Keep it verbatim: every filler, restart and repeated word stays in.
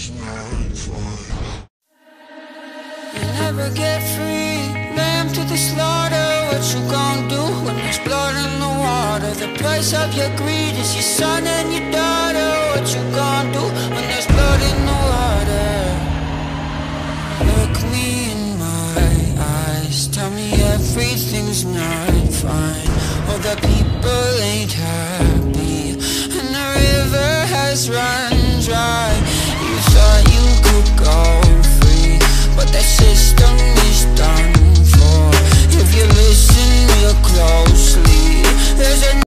Never get free, lamb to the slaughter. What you gon' do when there's blood in the water? The price of your greed is your son and your daughter. What you gon' do when there's blood in the water? Look me in my eyes, tell me everything's not fine. All the people ain't happy, and the river has run dry. You thought you could go free, but that system is done for. If you listen real closely, there's a